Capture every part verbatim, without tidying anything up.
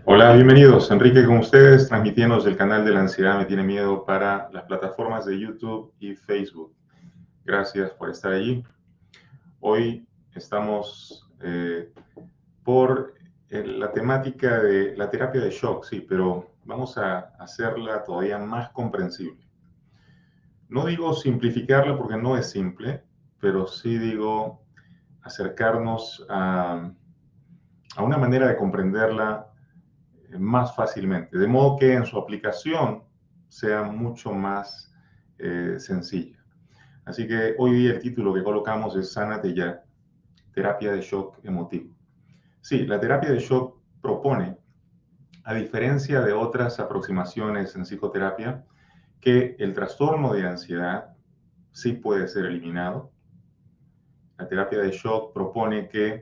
Hola, bienvenidos. Enrique con ustedes, transmitiendo desde el canal de la ansiedad me tiene miedo para las plataformas de YouTube y Facebook. Gracias por estar allí. Hoy estamos eh, por eh, la temática de la terapia de shock, sí, pero vamos a hacerla todavía más comprensible. No digo simplificarla porque no es simple, pero sí digo acercarnos a, a una manera de comprenderla más fácilmente, de modo que en su aplicación sea mucho más eh, sencilla. Así que hoy día el título que colocamos es Sánate ya, terapia de shock emotivo. Sí, la terapia de shock propone, a diferencia de otras aproximaciones en psicoterapia, que el trastorno de ansiedad sí puede ser eliminado. La terapia de shock propone que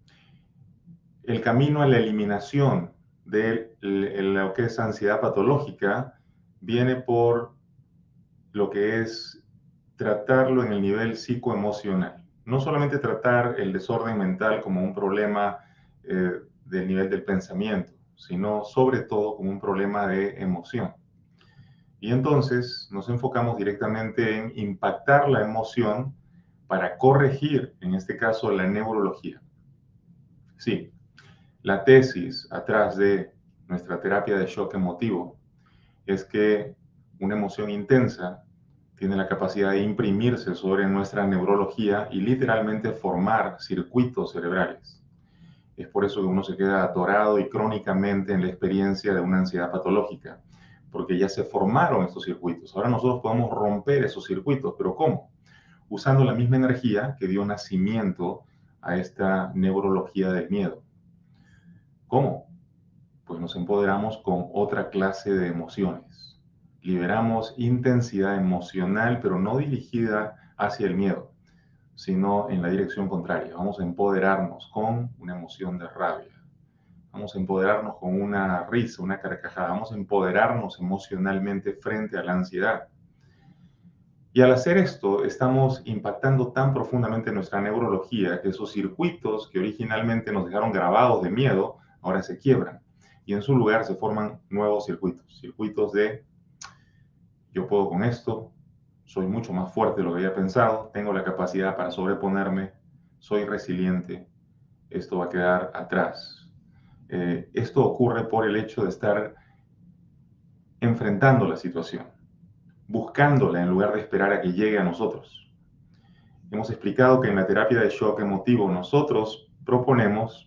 el camino a la eliminación de lo que es ansiedad patológica viene por lo que es tratarlo en el nivel psicoemocional. No solamente tratar el desorden mental como un problema eh, del nivel del pensamiento, sino sobre todo como un problema de emoción. Y entonces nos enfocamos directamente en impactar la emoción para corregir, en este caso, la neurología. Sí, la tesis atrás de nuestra terapia de shock emotivo es que una emoción intensa tiene la capacidad de imprimirse sobre nuestra neurología y literalmente formar circuitos cerebrales. Es por eso que uno se queda atorado y crónicamente en la experiencia de una ansiedad patológica, porque ya se formaron estos circuitos. Ahora nosotros podemos romper esos circuitos, pero ¿cómo? Usando la misma energía que dio nacimiento a esta neurología del miedo. ¿Cómo? Pues nos empoderamos con otra clase de emociones. Liberamos intensidad emocional, pero no dirigida hacia el miedo, sino en la dirección contraria. Vamos a empoderarnos con una emoción de rabia. Vamos a empoderarnos con una risa, una carcajada. Vamos a empoderarnos emocionalmente frente a la ansiedad. Y al hacer esto, estamos impactando tan profundamente nuestra neurología que esos circuitos que originalmente nos dejaron grabados de miedo, ahora se quiebran. Y en su lugar se forman nuevos circuitos. Circuitos de yo puedo con esto, soy mucho más fuerte de lo que había pensado, tengo la capacidad para sobreponerme, soy resiliente, esto va a quedar atrás. Eh, esto ocurre por el hecho de estar enfrentando la situación, buscándola en lugar de esperar a que llegue a nosotros. Hemos explicado que en la terapia de shock emotivo nosotros proponemos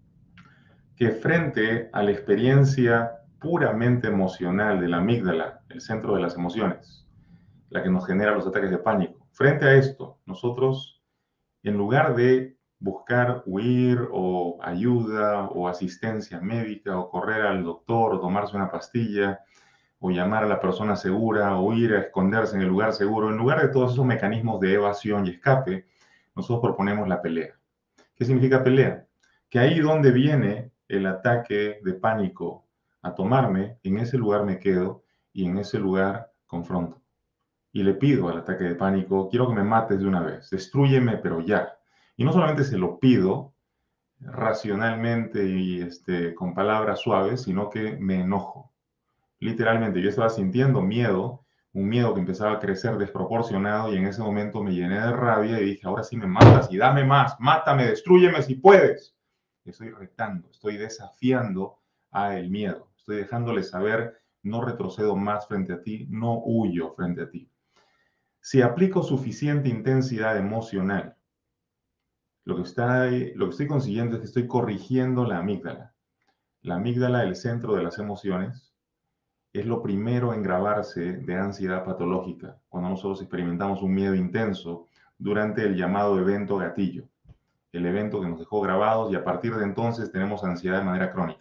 que frente a la experiencia puramente emocional de la amígdala, el centro de las emociones, la que nos genera los ataques de pánico, frente a esto, nosotros, en lugar de buscar huir o ayuda o asistencia médica o correr al doctor o tomarse una pastilla o llamar a la persona segura o ir a esconderse en el lugar seguro, en lugar de todos esos mecanismos de evasión y escape, nosotros proponemos la pelea. ¿Qué significa pelea? Que ahí donde viene el ataque de pánico a tomarme, en ese lugar me quedo y en ese lugar confronto. Y le pido al ataque de pánico, quiero que me mates de una vez, destrúyeme, pero ya. Y no solamente se lo pido racionalmente y este, con palabras suaves, sino que me enojo. Literalmente, yo estaba sintiendo miedo, un miedo que empezaba a crecer desproporcionado y en ese momento me llené de rabia y dije, ahora sí me matas y dame más, mátame, destrúyeme si puedes. Estoy retando, estoy desafiando a el miedo, estoy dejándole saber, no retrocedo más frente a ti, no huyo frente a ti. Si aplico suficiente intensidad emocional, lo que, está, lo que estoy consiguiendo es que estoy corrigiendo la amígdala. La amígdala, el centro de las emociones, es lo primero en grabarse de ansiedad patológica, cuando nosotros experimentamos un miedo intenso durante el llamado evento gatillo, el evento que nos dejó grabados y a partir de entonces tenemos ansiedad de manera crónica.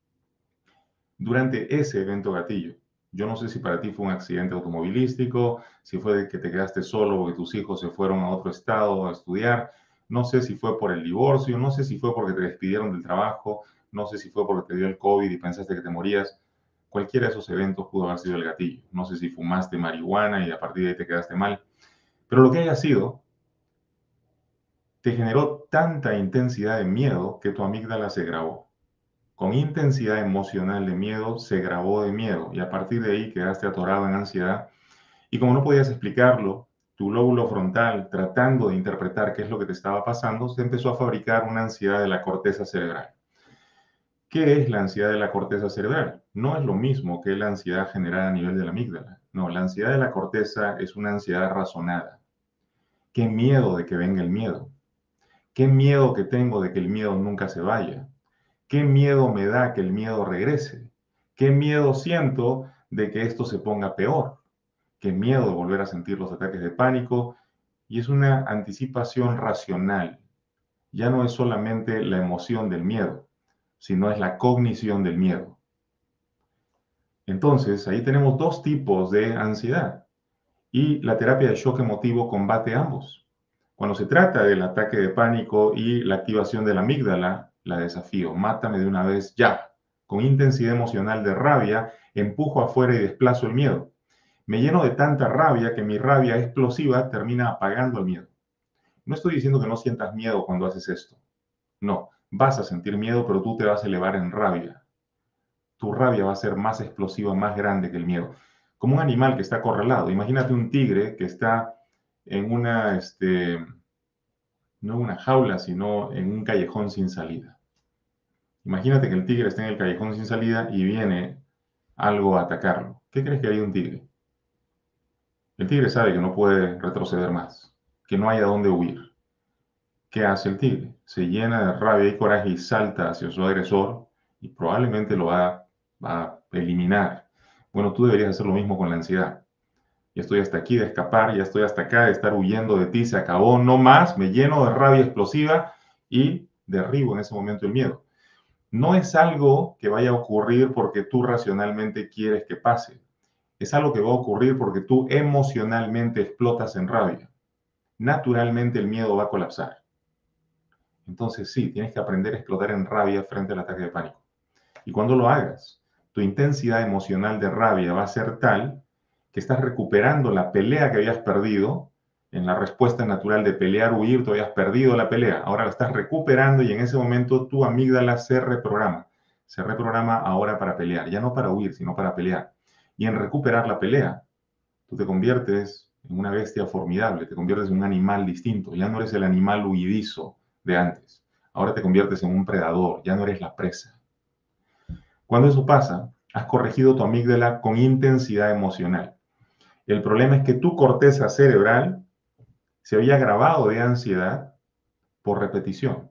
Durante ese evento gatillo, yo no sé si para ti fue un accidente automovilístico, si fue de que te quedaste solo porque tus hijos se fueron a otro estado a estudiar, no sé si fue por el divorcio, no sé si fue porque te despidieron del trabajo, no sé si fue porque te dio el COVID y pensaste que te morías. Cualquiera de esos eventos pudo haber sido el gatillo. No sé si fumaste marihuana y a partir de ahí te quedaste mal. Pero lo que haya sido, te generó tanta intensidad de miedo que tu amígdala se grabó. con intensidad emocional de miedo, se grabó de miedo y a partir de ahí quedaste atorado en ansiedad. Y como no podías explicarlo, tu lóbulo frontal, tratando de interpretar qué es lo que te estaba pasando, se empezó a fabricar una ansiedad de la corteza cerebral. ¿Qué es la ansiedad de la corteza cerebral? No es lo mismo que la ansiedad generada a nivel de la amígdala. No, la ansiedad de la corteza es una ansiedad razonada. ¿Qué miedo de que venga el miedo? ¿Qué miedo que tengo de que el miedo nunca se vaya? ¿Qué miedo me da que el miedo regrese? ¿Qué miedo siento de que esto se ponga peor? ¿Qué miedo de volver a sentir los ataques de pánico? Y es una anticipación racional. Ya no es solamente la emoción del miedo, sino es la cognición del miedo. Entonces, ahí tenemos dos tipos de ansiedad y la terapia de shock emotivo combate ambos. Cuando se trata del ataque de pánico y la activación de la amígdala, la desafío, mátame de una vez ya. Con intensidad emocional de rabia, empujo afuera y desplazo el miedo. Me lleno de tanta rabia que mi rabia explosiva termina apagando el miedo. No estoy diciendo que no sientas miedo cuando haces esto. No, vas a sentir miedo, pero tú te vas a elevar en rabia. Tu rabia va a ser más explosiva, más grande que el miedo. Como un animal que está acorralado. Imagínate un tigre que está en una, este, no en una jaula, sino en un callejón sin salida. Imagínate que el tigre está en el callejón sin salida y viene algo a atacarlo. ¿Qué crees que haría un tigre? El tigre sabe que no puede retroceder más, que no hay a dónde huir. ¿Qué hace el tigre? Se llena de rabia y coraje y salta hacia su agresor y probablemente lo va, va a eliminar. Bueno, tú deberías hacer lo mismo con la ansiedad. Ya estoy hasta aquí de escapar, ya estoy hasta acá de estar huyendo de ti, se acabó, no más, me lleno de rabia explosiva y derribo en ese momento el miedo. No es algo que vaya a ocurrir porque tú racionalmente quieres que pase. Es algo que va a ocurrir porque tú emocionalmente explotas en rabia. Naturalmente el miedo va a colapsar. Entonces sí, tienes que aprender a explotar en rabia frente al ataque de pánico. Y cuando lo hagas, tu intensidad emocional de rabia va a ser tal que estás recuperando la pelea que habías perdido. En la respuesta natural de pelear o huir, tú habías perdido la pelea. Ahora la estás recuperando y en ese momento tu amígdala se reprograma. Se reprograma ahora para pelear, ya no para huir, sino para pelear. Y en recuperar la pelea, tú te conviertes en una bestia formidable, te conviertes en un animal distinto. Ya no eres el animal huidizo de antes. Ahora te conviertes en un predador, ya no eres la presa. Cuando eso pasa, has corregido tu amígdala con intensidad emocional. El problema es que tu corteza cerebral se había grabado de ansiedad por repetición.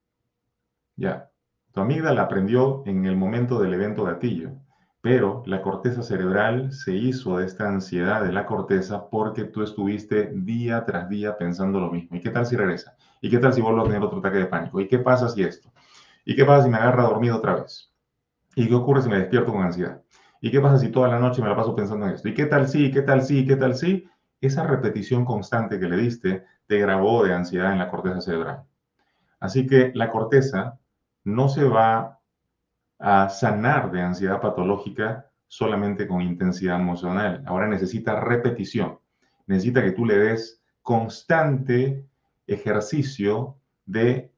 Ya, tu amígdala aprendió en el momento del evento gatillo, pero la corteza cerebral se hizo de esta ansiedad de la corteza porque tú estuviste día tras día pensando lo mismo. ¿Y qué tal si regresa? ¿Y qué tal si vuelvo a tener otro ataque de pánico? ¿Y qué pasa si esto? ¿Y qué pasa si me agarra dormido otra vez? ¿Y qué ocurre si me despierto con ansiedad? ¿Y qué pasa si toda la noche me la paso pensando en esto? ¿Y qué tal si, qué tal si, qué tal si? Esa repetición constante que le diste te grabó de ansiedad en la corteza cerebral. Así que la corteza no se va a sanar de ansiedad patológica solamente con intensidad emocional. Ahora necesita repetición. Necesita que tú le des constante ejercicio de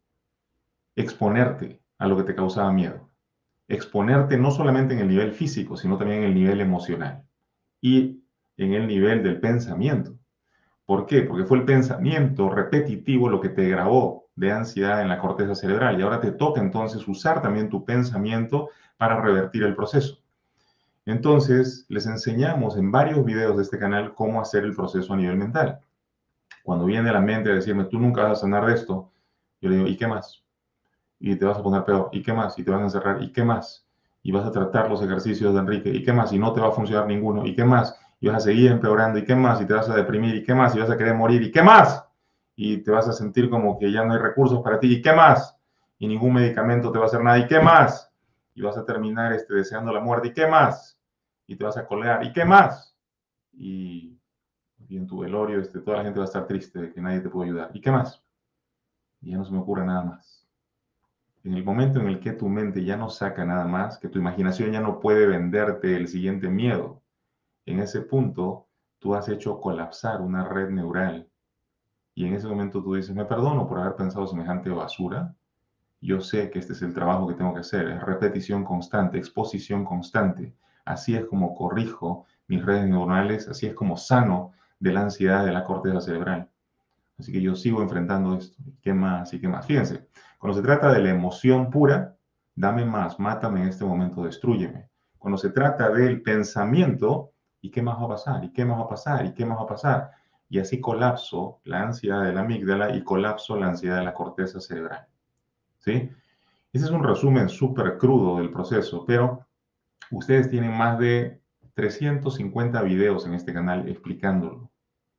exponerte a lo que te causaba miedo. Exponerte no solamente en el nivel físico, sino también en el nivel emocional y en el nivel del pensamiento. ¿Por qué? Porque fue el pensamiento repetitivo lo que te grabó de ansiedad en la corteza cerebral y ahora te toca entonces usar también tu pensamiento para revertir el proceso. Entonces, les enseñamos en varios videos de este canal cómo hacer el proceso a nivel mental. Cuando viene a la mente a decirme, tú nunca vas a sanar de esto, yo le digo, ¿y qué más? Y te vas a poner peor, ¿y qué más? Y te van a encerrar, ¿y qué más? Y vas a tratar los ejercicios de Enrique, ¿y qué más? Y no te va a funcionar ninguno, ¿y qué más? Y vas a seguir empeorando, ¿y qué más? Y te vas a deprimir, ¿y qué más? Y vas a querer morir, ¿y qué más? Y te vas a sentir como que ya no hay recursos para ti, ¿y qué más? Y ningún medicamento te va a hacer nada, ¿y qué más? Y vas a terminar este, deseando la muerte, ¿y qué más? Y te vas a colgar, ¿y qué más? Y, y en tu velorio este, toda la gente va a estar triste de que nadie te puede ayudar, ¿y qué más? Y ya no se me ocurre nada más. En el momento en el que tu mente ya no saca nada más, que tu imaginación ya no puede venderte el siguiente miedo, en ese punto tú has hecho colapsar una red neural y en ese momento tú dices, me perdono por haber pensado semejante basura Yo sé que este es el trabajo que tengo que hacer, es repetición constante, exposición constante. Así es como corrijo mis redes neuronales, así es como sano de la ansiedad de la corteza cerebral. Así que yo sigo enfrentando esto. ¿Qué más y qué más? Fíjense, cuando se trata de la emoción pura, dame más, mátame en este momento, destrúyeme. Cuando se trata del pensamiento, ¿y qué más va a pasar? ¿Y qué más va a pasar? ¿Y qué más va a pasar? Y así colapso la ansiedad de la amígdala y colapso la ansiedad de la corteza cerebral. ¿Sí? Ese es un resumen súper crudo del proceso, pero ustedes tienen más de trescientos cincuenta videos en este canal explicándolo.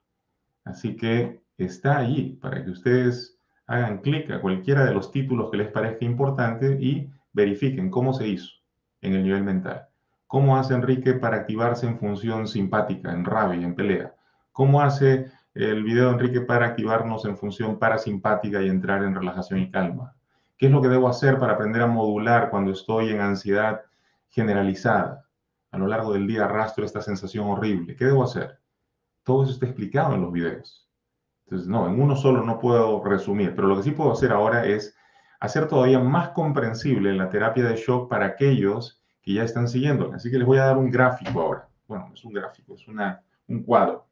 Así que está allí para que ustedes hagan clic a cualquiera de los títulos que les parezca importante y verifiquen cómo se hizo en el nivel mental. ¿Cómo hace Enrique para activarse en función simpática, en rabia, en pelea? ¿Cómo hace el video de Enrique para activarnos en función parasimpática y entrar en relajación y calma? ¿Qué es lo que debo hacer para aprender a modular cuando estoy en ansiedad generalizada? A lo largo del día arrastro esta sensación horrible. ¿Qué debo hacer? Todo eso está explicado en los videos. Entonces, no, en uno solo no puedo resumir, pero lo que sí puedo hacer ahora es hacer todavía más comprensible la terapia de shock para aquellos que ya están siguiéndola. Así que les voy a dar un gráfico ahora. Bueno, no es un gráfico, es una, un cuadro.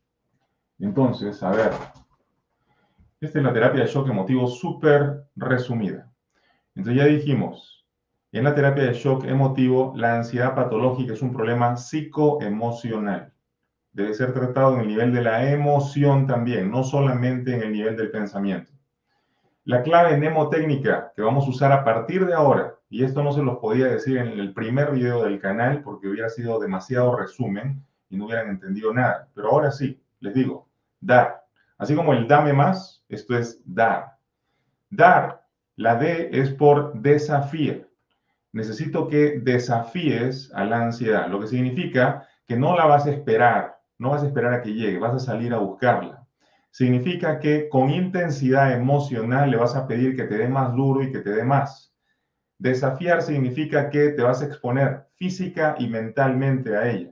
Entonces, a ver, esta es la terapia de shock emotivo súper resumida. Entonces ya dijimos, en la terapia de shock emotivo, la ansiedad patológica es un problema psicoemocional. Debe ser tratado en el nivel de la emoción también, no solamente en el nivel del pensamiento. La clave mnemotécnica que vamos a usar a partir de ahora, y esto no se los podía decir en el primer video del canal porque hubiera sido demasiado resumen y no hubieran entendido nada, pero ahora sí, les digo, dar. Así como el dame más, esto es dar. Dar, la D es por desafío. Necesito que desafíes a la ansiedad, lo que significa que no la vas a esperar, no vas a esperar a que llegue, vas a salir a buscarla. Significa que con intensidad emocional le vas a pedir que te dé más duro y que te dé más. Desafiar significa que te vas a exponer física y mentalmente a ella.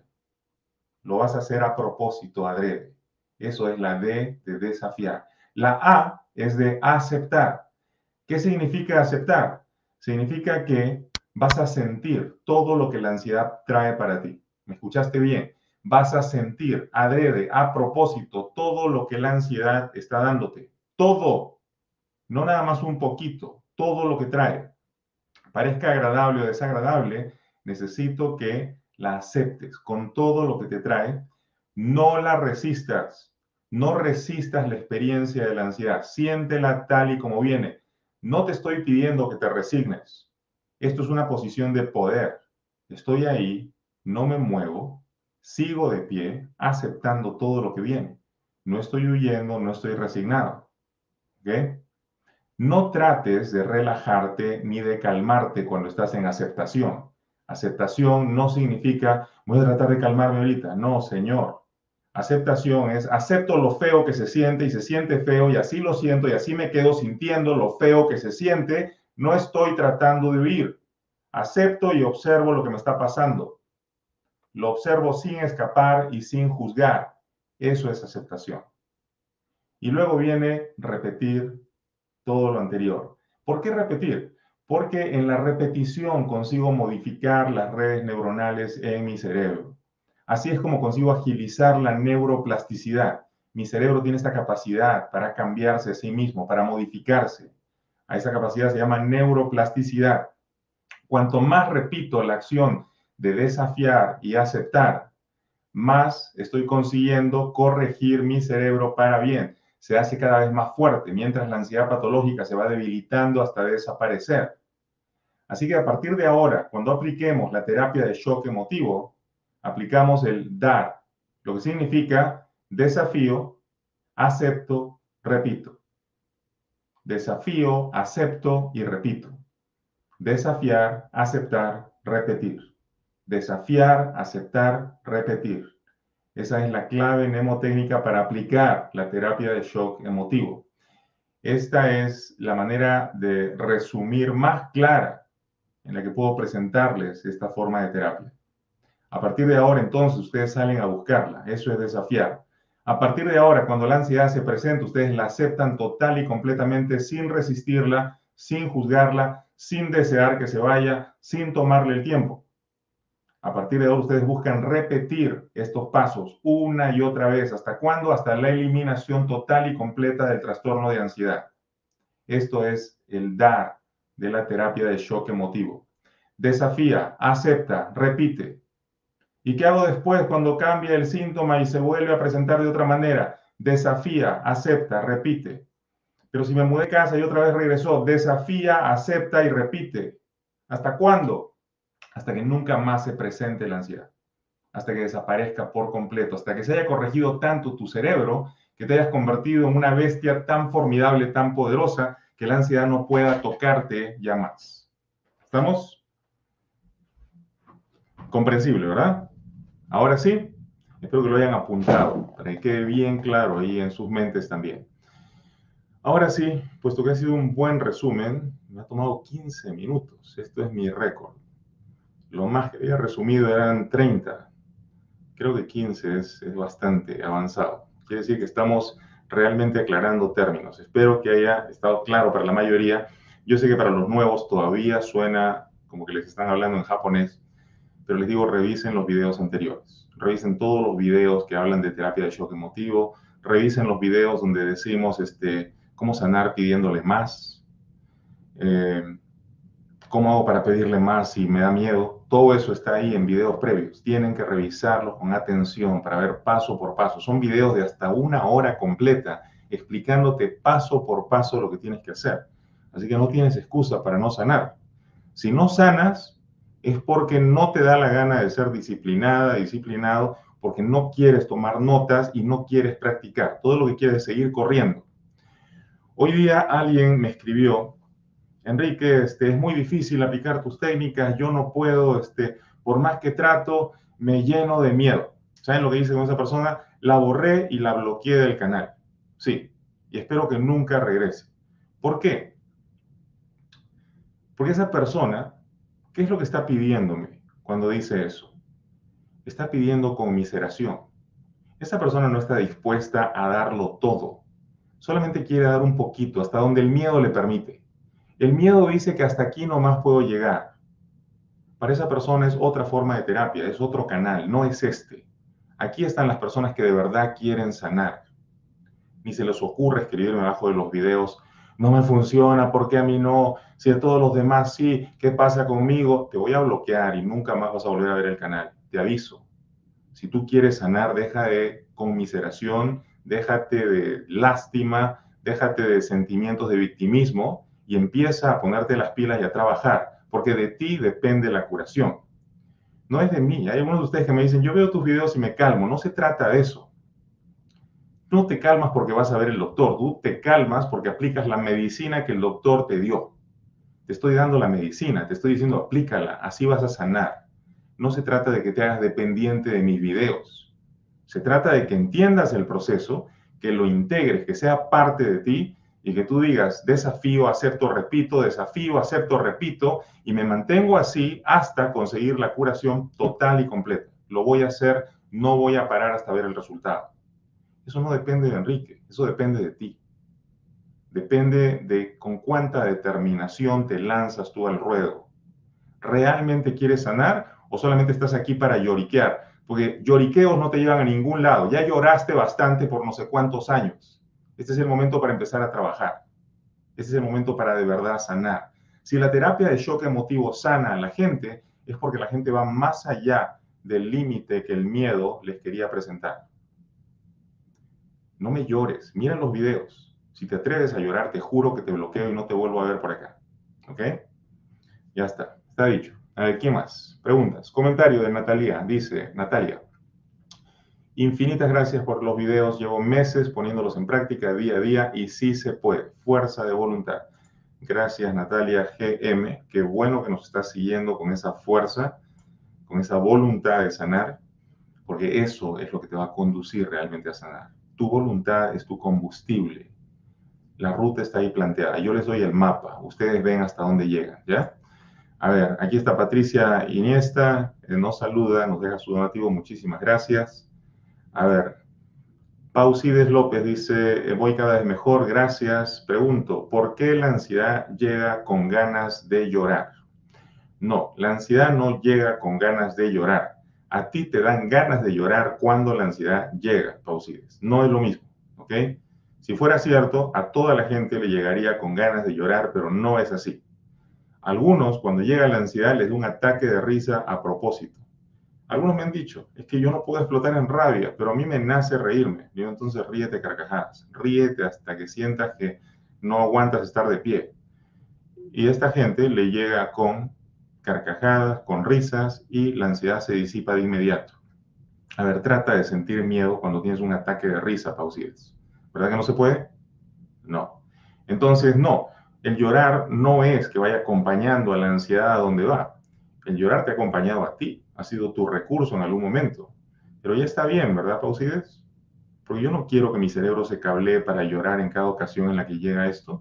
Lo vas a hacer a propósito, adrede. Eso es la D de desafiar. La A es de aceptar. ¿Qué significa aceptar? Significa que vas a sentir todo lo que la ansiedad trae para ti. ¿Me escuchaste bien? Vas a sentir adrede, a propósito, todo lo que la ansiedad está dándote. Todo, no nada más un poquito, todo lo que trae. Parezca agradable o desagradable, necesito que la aceptes con todo lo que te trae. No la resistas. No resistas la experiencia de la ansiedad. Siéntela tal y como viene. No te estoy pidiendo que te resignes. Esto es una posición de poder. Estoy ahí, no me muevo, sigo de pie, aceptando todo lo que viene. No estoy huyendo, no estoy resignado. ¿Ok? No trates de relajarte ni de calmarte cuando estás en aceptación. Aceptación no significa voy a tratar de calmarme ahorita. No, señor. Aceptación es acepto lo feo que se siente y se siente feo y así lo siento y así me quedo sintiendo lo feo que se siente. No estoy tratando de huir. Acepto y observo lo que me está pasando. Lo observo sin escapar y sin juzgar. Eso es aceptación. Y luego viene repetir todo lo anterior. ¿Por qué repetir? Porque en la repetición consigo modificar las redes neuronales en mi cerebro. Así es como consigo agilizar la neuroplasticidad. Mi cerebro tiene esta capacidad para cambiarse a sí mismo, para modificarse. A esa capacidad se llama neuroplasticidad. Cuanto más repito la acción de desafiar y aceptar, más estoy consiguiendo corregir mi cerebro para bien. Se hace cada vez más fuerte, mientras la ansiedad patológica se va debilitando hasta desaparecer. Así que a partir de ahora, cuando apliquemos la terapia de shock emotivo, aplicamos el dar, lo que significa desafío, acepto, repito. Desafío, acepto y repito. Desafiar, aceptar, repetir. Desafiar, aceptar, repetir. Esa es la clave mnemotécnica para aplicar la terapia de shock emotivo. Esta es la manera de resumir más clara en la que puedo presentarles esta forma de terapia. A partir de ahora, entonces, ustedes salen a buscarla. Eso es desafiar. A partir de ahora, cuando la ansiedad se presenta, ustedes la aceptan total y completamente sin resistirla, sin juzgarla, sin desear que se vaya, sin tomarle el tiempo. A partir de ahora ustedes buscan repetir estos pasos una y otra vez. ¿Hasta cuándo? Hasta la eliminación total y completa del trastorno de ansiedad. Esto es el dar de la terapia de shock emotivo. Desafía, acepta, repite. ¿Y qué hago después cuando cambia el síntoma y se vuelve a presentar de otra manera? Desafía, acepta, repite. Pero si me mudé de casa y otra vez regresó, desafía, acepta y repite. ¿Hasta cuándo? Hasta que nunca más se presente la ansiedad. Hasta que desaparezca por completo. Hasta que se haya corregido tanto tu cerebro que te hayas convertido en una bestia tan formidable, tan poderosa, que la ansiedad no pueda tocarte ya más. ¿Estamos? Comprensible, ¿verdad? Ahora sí, espero que lo hayan apuntado, para que quede bien claro ahí en sus mentes también. Ahora sí, puesto que ha sido un buen resumen, me ha tomado quince minutos. Esto es mi récord. Lo más que había resumido eran treinta. Creo que quince es, es bastante avanzado. Quiere decir que estamos realmente aclarando términos. Espero que haya estado claro para la mayoría. Yo sé que para los nuevos todavía suena como que les están hablando en japonés, pero les digo, revisen los videos anteriores. Revisen todos los videos que hablan de terapia de shock emotivo. Revisen los videos donde decimos este, cómo sanar pidiéndole más. Eh, ¿Cómo hago para pedirle más si me da miedo? Todo eso está ahí en videos previos. Tienen que revisarlos con atención para ver paso por paso. Son videos de hasta una hora completa explicándote paso por paso lo que tienes que hacer. Así que no tienes excusa para no sanar. Si no sanas, es porque no te da la gana de ser disciplinada, disciplinado, porque no quieres tomar notas y no quieres practicar. Todo lo que quieres es seguir corriendo. Hoy día alguien me escribió: Enrique, este, es muy difícil aplicar tus técnicas, yo no puedo, este, por más que trato, me lleno de miedo. ¿Saben lo que dice con esa persona? La borré y la bloqueé del canal. Sí, y espero que nunca regrese. ¿Por qué? Porque esa persona, ¿qué es lo que está pidiéndome cuando dice eso? Está pidiendo conmiseración. Esa persona no está dispuesta a darlo todo. Solamente quiere dar un poquito, hasta donde el miedo le permite. El miedo dice que hasta aquí nomás puedo llegar. Para esa persona es otra forma de terapia, es otro canal, no es este. Aquí están las personas que de verdad quieren sanar. Ni se les ocurre escribirme abajo de los videos: no me funciona, ¿por qué a mí no? Si a todos los demás sí, ¿qué pasa conmigo? Te voy a bloquear y nunca más vas a volver a ver el canal. Te aviso. Si tú quieres sanar, deja de conmiseración, déjate de lástima, déjate de sentimientos de victimismo y empieza a ponerte las pilas y a trabajar, porque de ti depende la curación. No es de mí. Hay algunos de ustedes que me dicen: yo veo tus videos y me calmo. No se trata de eso. No te calmas porque vas a ver el doctor. Tú te calmas porque aplicas la medicina que el doctor te dio. Te estoy dando la medicina, te estoy diciendo aplícala, así vas a sanar. No se trata de que te hagas dependiente de mis videos. Se trata de que entiendas el proceso, que lo integres, que sea parte de ti y que tú digas: desafío, acepto, repito, desafío, acepto, repito, y me mantengo así hasta conseguir la curación total y completa. Lo voy a hacer, no voy a parar hasta ver el resultado. Eso no depende de Enrique, eso depende de ti. Depende de con cuánta determinación te lanzas tú al ruedo. ¿Realmente quieres sanar o solamente estás aquí para lloriquear? Porque lloriqueos no te llevan a ningún lado. Ya lloraste bastante por no sé cuántos años. Este es el momento para empezar a trabajar. Este es el momento para de verdad sanar. Si la terapia de shock emotivo sana a la gente, es porque la gente va más allá del límite que el miedo les quería presentar. No me llores, mira los videos. Si te atreves a llorar, te juro que te bloqueo y no te vuelvo a ver por acá. ¿Ok? Ya está, está dicho. A ver, ¿quién más? Preguntas. Comentario de Natalia. Dice, Natalia: infinitas gracias por los videos. Llevo meses poniéndolos en práctica día a día y sí se puede. Fuerza de voluntad. Gracias, Natalia G M. Qué bueno que nos estás siguiendo con esa fuerza, con esa voluntad de sanar, porque eso es lo que te va a conducir realmente a sanar. Tu voluntad es tu combustible. La ruta está ahí planteada. Yo les doy el mapa. Ustedes ven hasta dónde llegan, ¿ya? A ver, aquí está Patricia Iniesta. Eh, nos saluda, nos deja su donativo. Muchísimas gracias. A ver, Pausides López dice, voy cada vez mejor, gracias. Pregunto, ¿por qué la ansiedad llega con ganas de llorar? No, la ansiedad no llega con ganas de llorar. A ti te dan ganas de llorar cuando la ansiedad llega, Pausides. No es lo mismo, ¿ok? Si fuera cierto, a toda la gente le llegaría con ganas de llorar, pero no es así. Algunos, cuando llega la ansiedad, les da un ataque de risa a propósito. Algunos me han dicho, es que yo no puedo explotar en rabia, pero a mí me nace reírme. Digo, entonces ríete carcajadas, ríete hasta que sientas que no aguantas estar de pie. Y esta gente le llega con carcajadas, con risas, y la ansiedad se disipa de inmediato. A ver, trata de sentir miedo cuando tienes un ataque de risa, Pausides. ¿Verdad que no se puede? No. Entonces, no. El llorar no es que vaya acompañando a la ansiedad a donde va. El llorar te ha acompañado a ti. Ha sido tu recurso en algún momento. Pero ya está bien, ¿verdad, Pausides? Porque yo no quiero que mi cerebro se cablee para llorar en cada ocasión en la que llega esto.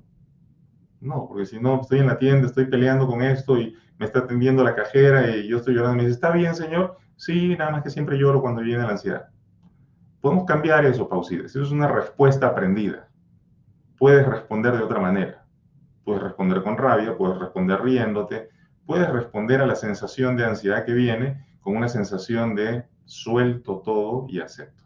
No, porque si no, estoy en la tienda, estoy peleando con esto y me está atendiendo la cajera y yo estoy llorando. Y me dice, ¿está bien, señor? Sí, nada más que siempre lloro cuando viene la ansiedad. Podemos cambiar eso, Pausides. Eso es una respuesta aprendida. Puedes responder de otra manera. Puedes responder con rabia, puedes responder riéndote, puedes responder a la sensación de ansiedad que viene con una sensación de suelto todo y acepto.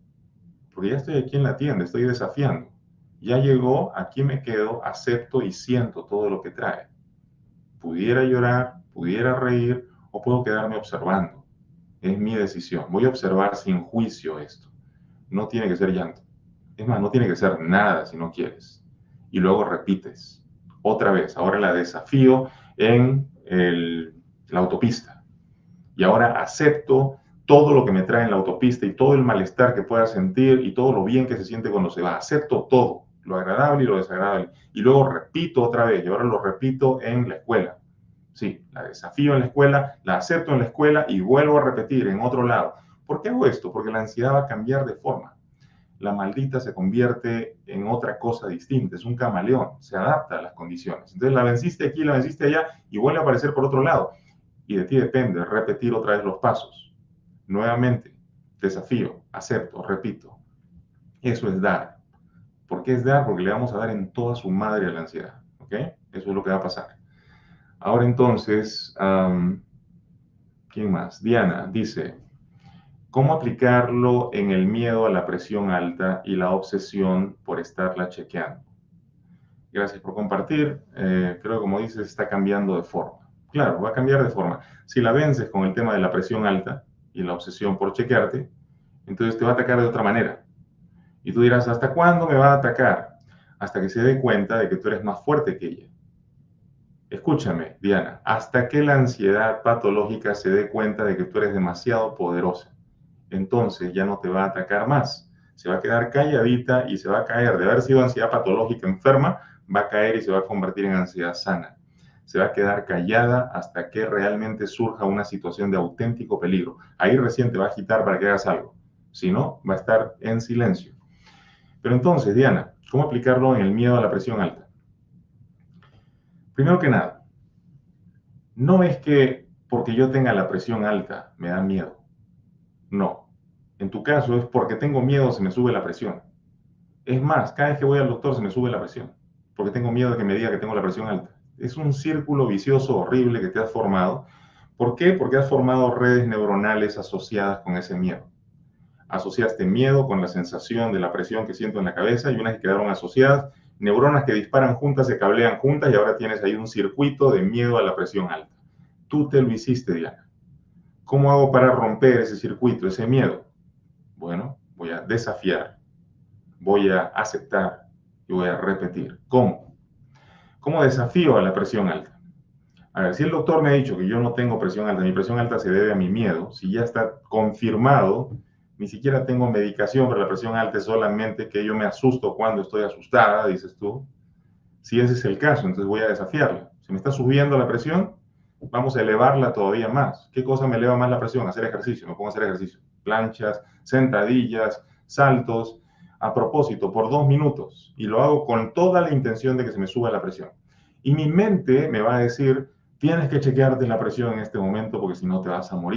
Porque ya estoy aquí en la tienda, estoy desafiando. Ya llegó, aquí me quedo, acepto y siento todo lo que trae. Pudiera llorar, pudiera reír o puedo quedarme observando. Es mi decisión. Voy a observar sin juicio esto. No tiene que ser llanto. Es más, no tiene que ser nada si no quieres. Y luego repites. Otra vez, ahora la desafío en el, la autopista. Y ahora acepto todo lo que me trae en la autopista y todo el malestar que pueda sentir y todo lo bien que se siente cuando se va. Acepto todo, lo agradable y lo desagradable. Y luego repito otra vez, y ahora lo repito en la escuela. Sí, la desafío en la escuela, la acepto en la escuela y vuelvo a repetir en otro lado. ¿Por qué hago esto? Porque la ansiedad va a cambiar de forma. La maldita se convierte en otra cosa distinta, es un camaleón, se adapta a las condiciones. Entonces la venciste aquí, la venciste allá y vuelve a aparecer por otro lado. Y de ti depende repetir otra vez los pasos. Nuevamente, desafío, acepto, repito. Eso es dar. ¿Por qué es dar? Porque le vamos a dar en toda su madre a la ansiedad. ¿Ok? Eso es lo que va a pasar. Ahora entonces, um, ¿quién más? Diana dice, ¿cómo aplicarlo en el miedo a la presión alta y la obsesión por estarla chequeando? Gracias por compartir. Eh, creo que como dices, está cambiando de forma. Claro, va a cambiar de forma. Si la vences con el tema de la presión alta y la obsesión por chequearte, entonces te va a atacar de otra manera. Y tú dirás, ¿hasta cuándo me va a atacar? Hasta que se dé cuenta de que tú eres más fuerte que ella. Escúchame, Diana, hasta que la ansiedad patológica se dé cuenta de que tú eres demasiado poderosa. Entonces ya no te va a atacar más. Se va a quedar calladita y se va a caer. De haber sido ansiedad patológica enferma, va a caer y se va a convertir en ansiedad sana. Se va a quedar callada hasta que realmente surja una situación de auténtico peligro. Ahí recién te va a agitar para que hagas algo. Si no, va a estar en silencio. Pero entonces, Diana, ¿cómo aplicarlo en el miedo a la presión alta? Primero que nada, no es que porque yo tenga la presión alta me da miedo. No. En tu caso es porque tengo miedo se me sube la presión. Es más, cada vez que voy al doctor se me sube la presión. Porque tengo miedo de que me diga que tengo la presión alta. Es un círculo vicioso horrible que te has formado. ¿Por qué? Porque has formado redes neuronales asociadas con ese miedo. Asociaste miedo con la sensación de la presión que siento en la cabeza y unas que quedaron asociadas, neuronas que disparan juntas se cablean juntas y ahora tienes ahí un circuito de miedo a la presión alta. Tú te lo hiciste, Diana. ¿Cómo hago para romper ese circuito, ese miedo? Bueno, voy a desafiar, voy a aceptar y voy a repetir. ¿Cómo? ¿Cómo desafío a la presión alta? A ver, si el doctor me ha dicho que yo no tengo presión alta, mi presión alta se debe a mi miedo, si ya está confirmado, ni siquiera tengo medicación para la presión alta, es solamente que yo me asusto cuando estoy asustada, dices tú. Si ese es el caso, entonces voy a desafiarla. Si me está subiendo la presión, vamos a elevarla todavía más. ¿Qué cosa me eleva más la presión? Hacer ejercicio, me pongo a hacer ejercicio. Planchas, sentadillas, saltos, a propósito, por dos minutos. Y lo hago con toda la intención de que se me suba la presión. Y mi mente me va a decir, tienes que chequearte la presión en este momento porque si no te vas a morir.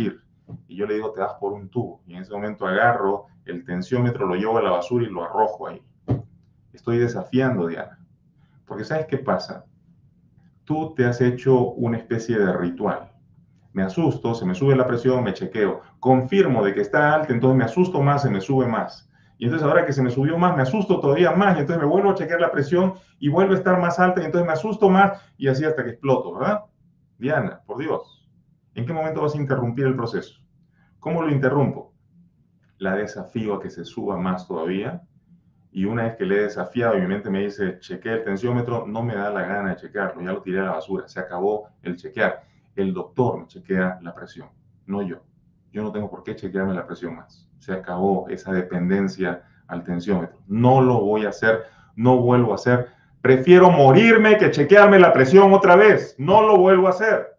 Y yo le digo, te vas por un tubo. Y en ese momento agarro el tensiómetro, lo llevo a la basura y lo arrojo ahí. Estoy desafiando, Diana. Porque ¿sabes qué pasa? Tú te has hecho una especie de ritual. Me asusto, se me sube la presión, me chequeo. Confirmo de que está alta, entonces me asusto más, se me sube más. Y entonces ahora que se me subió más, me asusto todavía más. Y entonces me vuelvo a chequear la presión y vuelve a estar más alta. Y entonces me asusto más y así hasta que exploto, ¿verdad? Diana, por Dios, ¿en qué momento vas a interrumpir el proceso? ¿Cómo lo interrumpo? La desafío a que se suba más todavía. Y una vez que le he desafiado y mi mente me dice, chequea el tensiómetro, no me da la gana de chequearlo, ya lo tiré a la basura, se acabó el chequear. El doctor me chequea la presión, no yo. Yo no tengo por qué chequearme la presión más. Se acabó esa dependencia al tensiómetro. No lo voy a hacer, no vuelvo a hacer. Prefiero morirme que chequearme la presión otra vez. No lo vuelvo a hacer.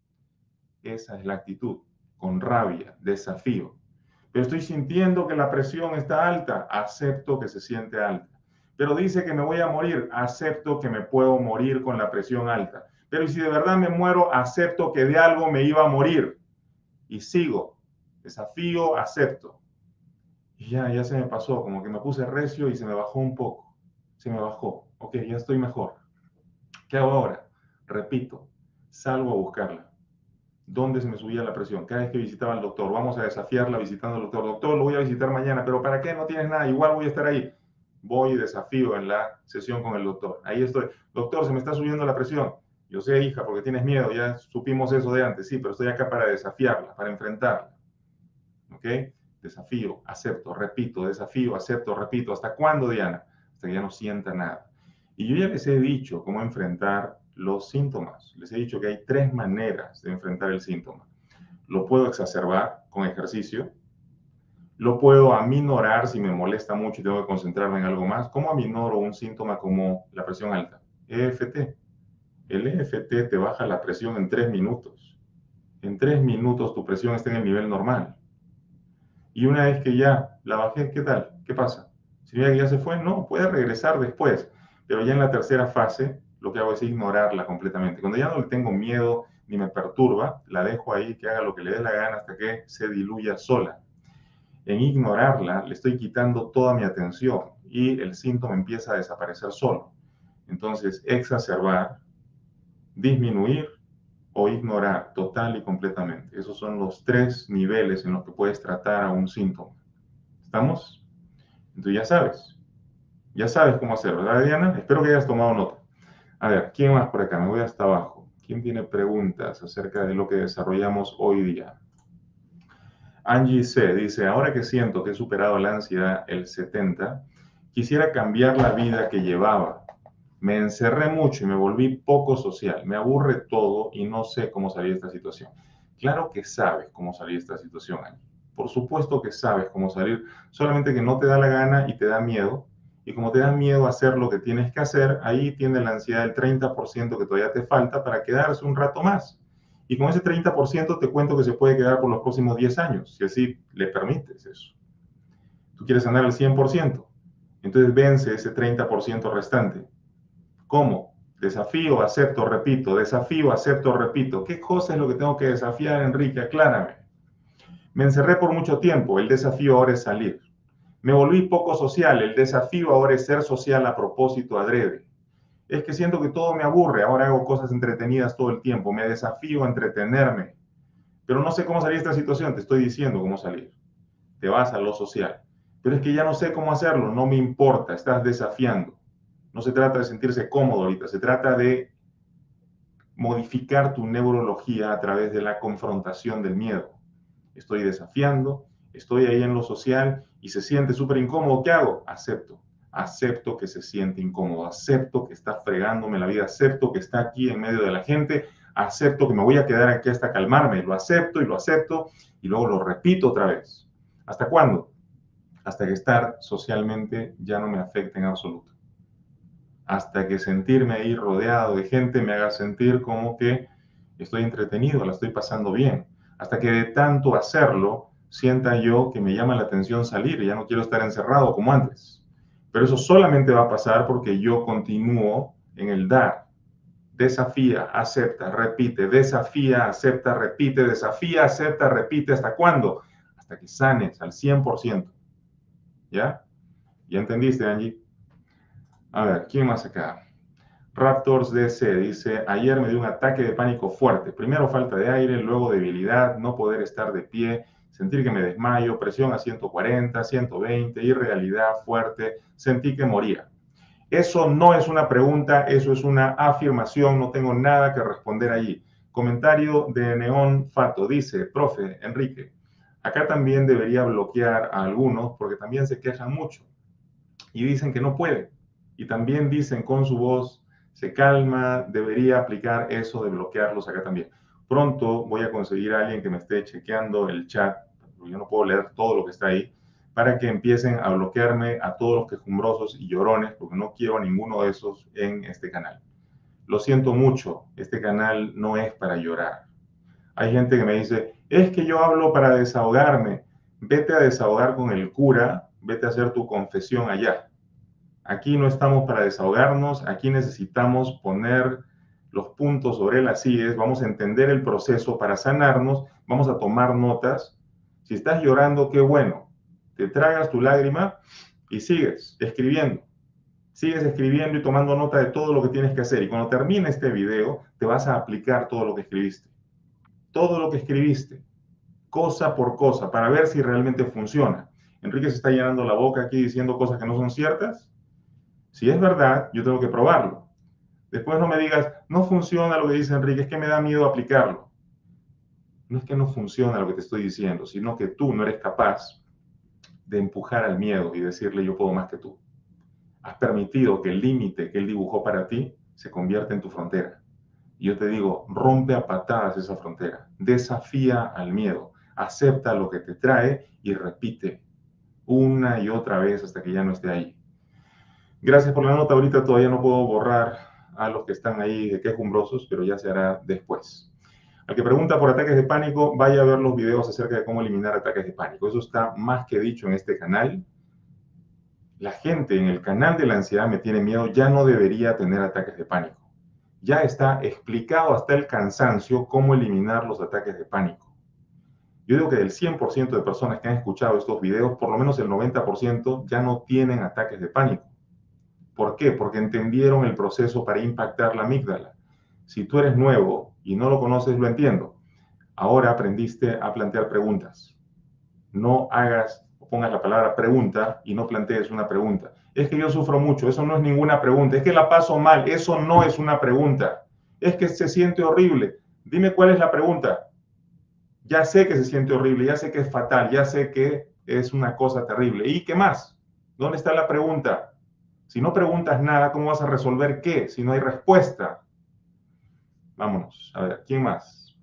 Esa es la actitud, con rabia, desafío. Pero estoy sintiendo que la presión está alta, acepto que se siente alta. Pero dice que me voy a morir, acepto que me puedo morir con la presión alta. Pero si de verdad me muero, acepto que de algo me iba a morir. Y sigo, desafío, acepto. Y ya, ya se me pasó, como que me puse recio y se me bajó un poco. Se me bajó, ok, ya estoy mejor. ¿Qué hago ahora? Repito, salgo a buscarla. ¿Dónde se me subía la presión? Cada vez que visitaba al doctor, vamos a desafiarla visitando al doctor. Doctor, lo voy a visitar mañana, pero ¿para qué? No tienes nada, igual voy a estar ahí. Voy y desafío en la sesión con el doctor. Ahí estoy. Doctor, se me está subiendo la presión. Yo sé, hija, porque tienes miedo, ya supimos eso de antes, sí, pero estoy acá para desafiarla, para enfrentarla. ¿Ok? Desafío, acepto, repito, desafío, acepto, repito. ¿Hasta cuándo, Diana? Hasta que ya no sienta nada. Y yo ya les he dicho cómo enfrentar los síntomas. Les he dicho que hay tres maneras de enfrentar el síntoma. Lo puedo exacerbar con ejercicio. Lo puedo aminorar si me molesta mucho y tengo que concentrarme en algo más. ¿Cómo aminoro un síntoma como la presión alta? E F T. El E F T te baja la presión en tres minutos. En tres minutos tu presión está en el nivel normal. Y una vez que ya la bajé, ¿qué tal? ¿Qué pasa? ¿Significa que ya se fue? No, puede regresar después. Pero ya en la tercera fase, lo que hago es ignorarla completamente. Cuando ya no le tengo miedo ni me perturba, la dejo ahí que haga lo que le dé la gana hasta que se diluya sola. En ignorarla, le estoy quitando toda mi atención y el síntoma empieza a desaparecer solo. Entonces, exacerbar, disminuir o ignorar total y completamente. Esos son los tres niveles en los que puedes tratar a un síntoma. ¿Estamos? Entonces ya sabes. Ya sabes cómo hacerlo, ¿verdad, Diana? Espero que hayas tomado nota. A ver, ¿quién más por acá? Me voy hasta abajo. ¿Quién tiene preguntas acerca de lo que desarrollamos hoy día? Angie C. dice, ahora que siento que he superado la ansiedad el setenta, quisiera cambiar la vida que llevaba. Me encerré mucho y me volví poco social. Me aburre todo y no sé cómo salir de esta situación. Claro que sabes cómo salir de esta situación, Angie. Por supuesto que sabes cómo salir, solamente que no te da la gana y te da miedo. Y como te da miedo hacer lo que tienes que hacer, ahí tiene la ansiedad del treinta por ciento que todavía te falta para quedarse un rato más. Y con ese treinta por ciento te cuento que se puede quedar por los próximos diez años, si así le permites eso. Tú quieres ganar el cien por ciento, entonces vence ese treinta por ciento restante. ¿Cómo? Desafío, acepto, repito, desafío, acepto, repito. ¿Qué cosa es lo que tengo que desafiar, Enrique? Aclárame. Me encerré por mucho tiempo, el desafío ahora es salir. Me volví poco social, el desafío ahora es ser social a propósito, adrede. Es que siento que todo me aburre, ahora hago cosas entretenidas todo el tiempo, me desafío a entretenerme. Pero no sé cómo salir de esta situación, te estoy diciendo cómo salir. Te vas a lo social. Pero es que ya no sé cómo hacerlo, no me importa, estás desafiando. No se trata de sentirse cómodo ahorita, se trata de modificar tu neurología a través de la confrontación del miedo. Estoy desafiando, estoy ahí en lo social y se siente súper incómodo. ¿Qué hago? Acepto. Acepto que se siente incómodo, acepto que está fregándome la vida, acepto que está aquí en medio de la gente, acepto que me voy a quedar aquí hasta calmarme, lo acepto y lo acepto y luego lo repito otra vez. ¿Hasta cuándo? Hasta que estar socialmente ya no me afecte en absoluto. Hasta que sentirme ahí rodeado de gente me haga sentir como que estoy entretenido, la estoy pasando bien. Hasta que de tanto hacerlo, sienta yo que me llama la atención salir y ya no quiero estar encerrado como antes. Pero eso solamente va a pasar porque yo continúo en el dar. Desafía, acepta, repite, desafía, acepta, repite, desafía, acepta, repite. ¿Hasta cuándo? Hasta que sanes al cien por ciento. ¿Ya? ¿Ya entendiste, Angie? A ver, ¿quién más acá? Raptors D C dice, ayer me dio un ataque de pánico fuerte. Primero falta de aire, luego debilidad, no poder estar de pie, sentir que me desmayo, presión a ciento cuarenta, ciento veinte, irrealidad fuerte, sentí que moría. Eso no es una pregunta, eso es una afirmación, no tengo nada que responder allí. Comentario de Neón Fato, dice, profe, Enrique, acá también debería bloquear a algunos porque también se quejan mucho y dicen que no puede. Y también dicen con su voz, se calma, debería aplicar eso de bloquearlos acá también. Pronto voy a conseguir a alguien que me esté chequeando el chat, porque yo no puedo leer todo lo que está ahí, para que empiecen a bloquearme a todos los quejumbrosos y llorones, porque no quiero a ninguno de esos en este canal. Lo siento mucho, este canal no es para llorar. Hay gente que me dice, es que yo hablo para desahogarme. Vete a desahogar con el cura, vete a hacer tu confesión allá. Aquí no estamos para desahogarnos, aquí necesitamos poner los puntos sobre las íes, vamos a entender el proceso para sanarnos, vamos a tomar notas. Si estás llorando, qué bueno, te tragas tu lágrima y sigues escribiendo. Sigues escribiendo y tomando nota de todo lo que tienes que hacer. Y cuando termine este video, te vas a aplicar todo lo que escribiste. Todo lo que escribiste, cosa por cosa, para ver si realmente funciona. Enrique se está llenando la boca aquí diciendo cosas que no son ciertas. Si es verdad, yo tengo que probarlo. Después no me digas, no funciona lo que dice Enrique, es que me da miedo aplicarlo. No es que no funciona lo que te estoy diciendo, sino que tú no eres capaz de empujar al miedo y decirle yo puedo más que tú. Has permitido que el límite que él dibujó para ti se convierta en tu frontera. Y yo te digo, rompe a patadas esa frontera, desafía al miedo, acepta lo que te trae y repite una y otra vez hasta que ya no esté ahí. Gracias por la nota. Ahorita todavía no puedo borrar a los que están ahí de quejumbrosos, pero ya se hará después. Al que pregunta por ataques de pánico, vaya a ver los videos acerca de cómo eliminar ataques de pánico. Eso está más que dicho en este canal. La gente en el canal de la ansiedad me tiene miedo ya no debería tener ataques de pánico. Ya está explicado hasta el cansancio cómo eliminar los ataques de pánico. Yo digo que del cien por ciento de personas que han escuchado estos videos, por lo menos el noventa por ciento ya no tienen ataques de pánico. ¿Por qué? Porque entendieron el proceso para impactar la amígdala. Si tú eres nuevo y no lo conoces, lo entiendo. Ahora aprendiste a plantear preguntas. No hagas o pongas la palabra pregunta y no plantees una pregunta. Es que yo sufro mucho, eso no es ninguna pregunta. Es que la paso mal, eso no es una pregunta. Es que se siente horrible. Dime cuál es la pregunta. Ya sé que se siente horrible, ya sé que es fatal, ya sé que es una cosa terrible. ¿Y qué más? ¿Dónde está la pregunta? Si no preguntas nada, ¿cómo vas a resolver qué? Si no hay respuesta. Vámonos. A ver, ¿quién más?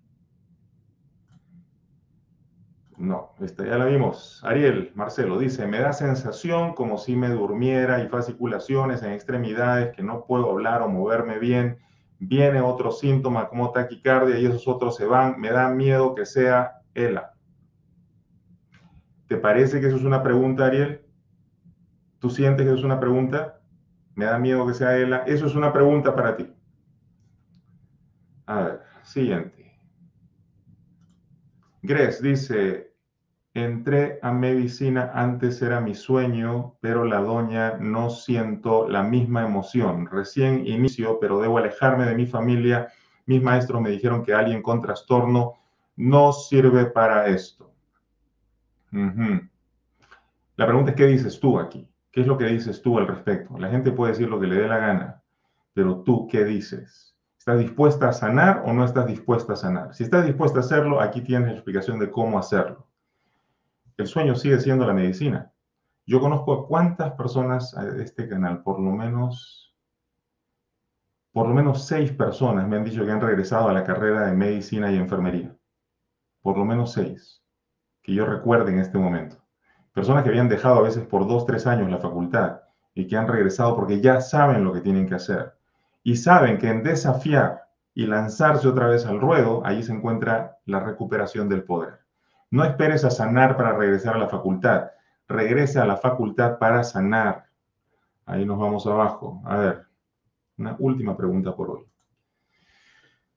No, esta ya la vimos. Ariel, Marcelo, dice, me da sensación como si me durmiera y fasciculaciones en extremidades, que no puedo hablar o moverme bien. Viene otro síntoma como taquicardia y esos otros se van. Me da miedo que sea ELA. ¿Te parece que eso es una pregunta, Ariel? ¿Tú sientes que eso es una pregunta? Me da miedo que sea ELA. Eso es una pregunta para ti. A ver, siguiente. Gres dice, entré a medicina, antes era mi sueño, pero la doña no siento la misma emoción. Recién inicio, pero debo alejarme de mi familia. Mis maestros me dijeron que alguien con trastorno no sirve para esto. Uh-huh. La pregunta es, ¿qué dices tú aquí? ¿Qué es lo que dices tú al respecto? La gente puede decir lo que le dé la gana, pero tú, ¿qué dices? ¿Estás dispuesta a sanar o no estás dispuesta a sanar? Si estás dispuesta a hacerlo, aquí tienes la explicación de cómo hacerlo. El sueño sigue siendo la medicina. Yo conozco a cuántas personas de este canal, por lo menos, por lo menos seis personas me han dicho que han regresado a la carrera de medicina y enfermería. Por lo menos seis, que yo recuerde en este momento. Personas que habían dejado a veces por dos, tres años la facultad y que han regresado porque ya saben lo que tienen que hacer. Y saben que en desafiar y lanzarse otra vez al ruedo, ahí se encuentra la recuperación del poder. No esperes a sanar para regresar a la facultad. Regresa a la facultad para sanar. Ahí nos vamos abajo. A ver, una última pregunta por hoy.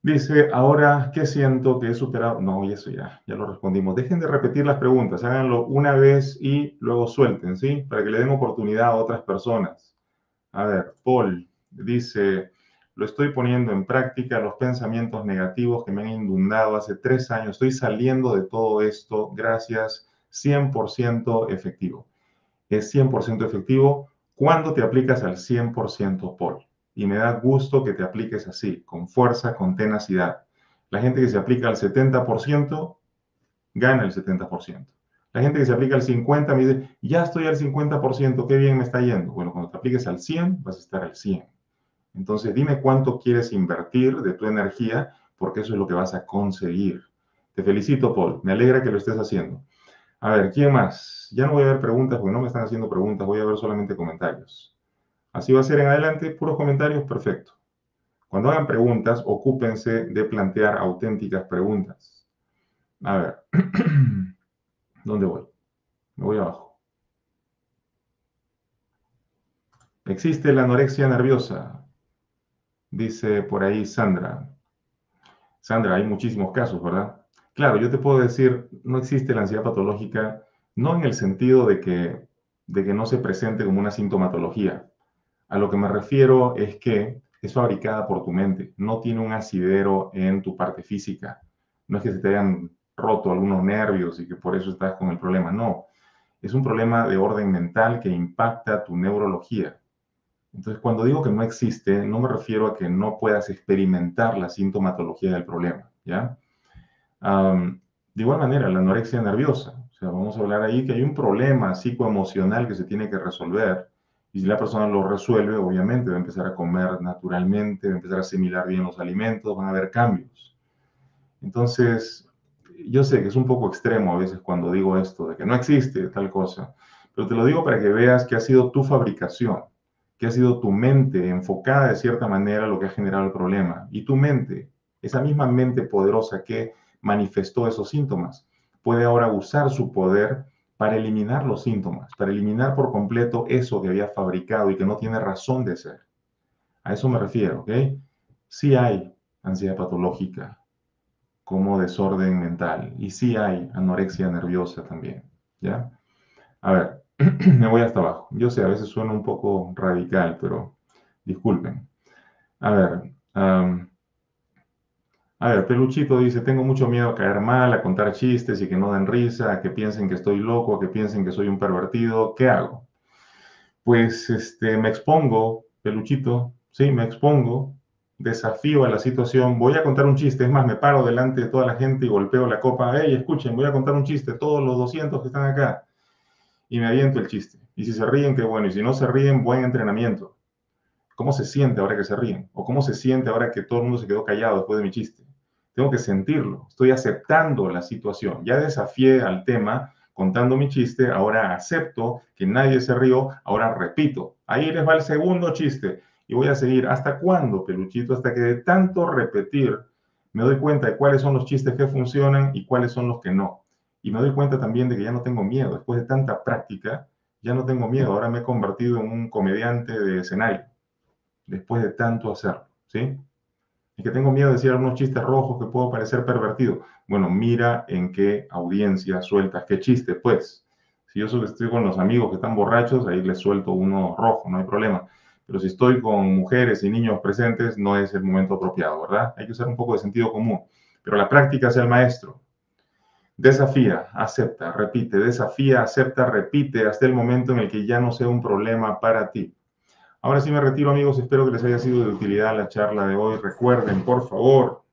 Dice, ahora, ¿qué siento que he superado? No, y eso ya, ya lo respondimos. Dejen de repetir las preguntas, háganlo una vez y luego suelten, ¿sí? Para que le den oportunidad a otras personas. A ver, Paul dice, lo estoy poniendo en práctica, los pensamientos negativos que me han inundado hace tres años. Estoy saliendo de todo esto, gracias, cien por ciento efectivo. Es cien por ciento efectivo cuando te aplicas al cien por ciento, Paul. Y me da gusto que te apliques así, con fuerza, con tenacidad. La gente que se aplica al setenta por ciento, gana el setenta por ciento. La gente que se aplica al cincuenta por ciento me dice, ya estoy al cincuenta por ciento, qué bien me está yendo. Bueno, cuando te apliques al cien, vas a estar al cien. Entonces, dime cuánto quieres invertir de tu energía, porque eso es lo que vas a conseguir. Te felicito, Paul. Me alegra que lo estés haciendo. A ver, ¿quién más? Ya no voy a ver preguntas porque no me están haciendo preguntas, voy a ver solamente comentarios. Así va a ser en adelante, puros comentarios, perfecto. Cuando hagan preguntas, ocúpense de plantear auténticas preguntas. A ver, ¿dónde voy? Me voy abajo. ¿Existe la anorexia nerviosa? Dice por ahí Sandra. Sandra, hay muchísimos casos, ¿verdad? Claro, yo te puedo decir, no existe la ansiedad patológica, no en el sentido de que, de que no se presente como una sintomatología. A lo que me refiero es que es fabricada por tu mente, no tiene un asidero en tu parte física. No es que se te hayan roto algunos nervios y que por eso estás con el problema, no. Es un problema de orden mental que impacta tu neurología. Entonces, cuando digo que no existe, no me refiero a que no puedas experimentar la sintomatología del problema, ¿ya? Um, de igual manera, la anorexia nerviosa, o sea, vamos a hablar ahí que hay un problema psicoemocional que se tiene que resolver, y si la persona lo resuelve, obviamente va a empezar a comer naturalmente, va a empezar a asimilar bien los alimentos, van a haber cambios. Entonces, yo sé que es un poco extremo a veces cuando digo esto, de que no existe tal cosa, pero te lo digo para que veas que ha sido tu fabricación, que ha sido tu mente enfocada de cierta manera lo que ha generado el problema. Y tu mente, esa misma mente poderosa que manifestó esos síntomas, puede ahora usar su poder para eliminar los síntomas, para eliminar por completo eso que había fabricado y que no tiene razón de ser. A eso me refiero, ¿ok? Sí hay ansiedad patológica como desorden mental y sí hay anorexia nerviosa también, ¿ya? A ver, me voy hasta abajo. Yo sé, a veces suena un poco radical, pero disculpen. A ver, um, a ver, Peluchito dice, tengo mucho miedo a caer mal, a contar chistes y que no den risa, a que piensen que estoy loco, a que piensen que soy un pervertido. ¿Qué hago? Pues este, me expongo, Peluchito, sí, me expongo, desafío a la situación, voy a contar un chiste, es más, me paro delante de toda la gente y golpeo la copa, hey, escuchen, voy a contar un chiste, todos los doscientos que están acá, y me aviento el chiste. Y si se ríen, qué bueno, y si no se ríen, buen entrenamiento. ¿Cómo se siente ahora que se ríen? ¿O cómo se siente ahora que todo el mundo se quedó callado después de mi chiste? Tengo que sentirlo, estoy aceptando la situación. Ya desafié al tema contando mi chiste, ahora acepto que nadie se rió, ahora repito. Ahí les va el segundo chiste y voy a seguir. ¿Hasta cuándo, Peluchito? Hasta que de tanto repetir me doy cuenta de cuáles son los chistes que funcionan y cuáles son los que no. Y me doy cuenta también de que ya no tengo miedo. Después de tanta práctica, ya no tengo miedo. Ahora me he convertido en un comediante de escenario después de tanto hacerlo, ¿sí? Es que tengo miedo de decir algunos chistes rojos que puedo parecer pervertido. Bueno, mira en qué audiencia sueltas, qué chiste, pues. Si yo solo estoy con los amigos que están borrachos, ahí les suelto uno rojo, no hay problema. Pero si estoy con mujeres y niños presentes, no es el momento apropiado, ¿verdad? Hay que usar un poco de sentido común. Pero la práctica es el maestro. Desafía, acepta, repite, desafía, acepta, repite, hasta el momento en el que ya no sea un problema para ti. Ahora sí me retiro, amigos. Espero que les haya sido de utilidad la charla de hoy. Recuerden, por favor,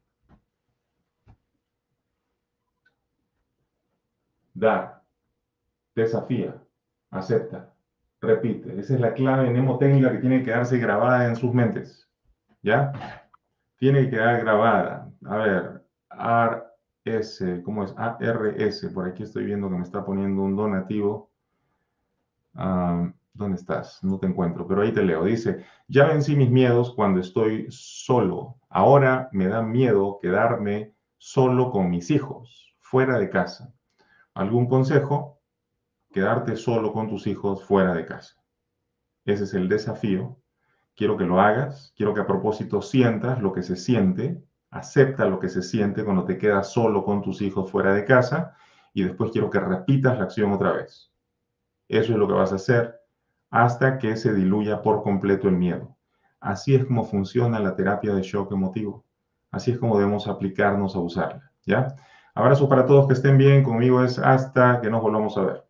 dar, desafía, acepta, repite. Esa es la clave mnemotécnica que tiene que quedarse grabada en sus mentes. ¿Ya? Tiene que quedar grabada. A ver, A R S, ¿cómo es? A R S. Por aquí estoy viendo que me está poniendo un donativo. Uh, ¿Dónde estás? No te encuentro, pero ahí te leo. Dice, ya vencí mis miedos cuando estoy solo. Ahora me da miedo quedarme solo con mis hijos, fuera de casa. ¿Algún consejo? Quedarte solo con tus hijos fuera de casa. Ese es el desafío. Quiero que lo hagas. Quiero que a propósito sientas lo que se siente Acepta lo que se siente cuando te quedas solo con tus hijos fuera de casa y después quiero que repitas la acción otra vez. Eso es lo que vas a hacer hasta que se diluya por completo el miedo. Así es como funciona la terapia de shock emotivo. Así es como debemos aplicarnos a usarla, ¿ya? Abrazo para todos, que estén bien. Conmigo es hasta que nos volvamos a ver.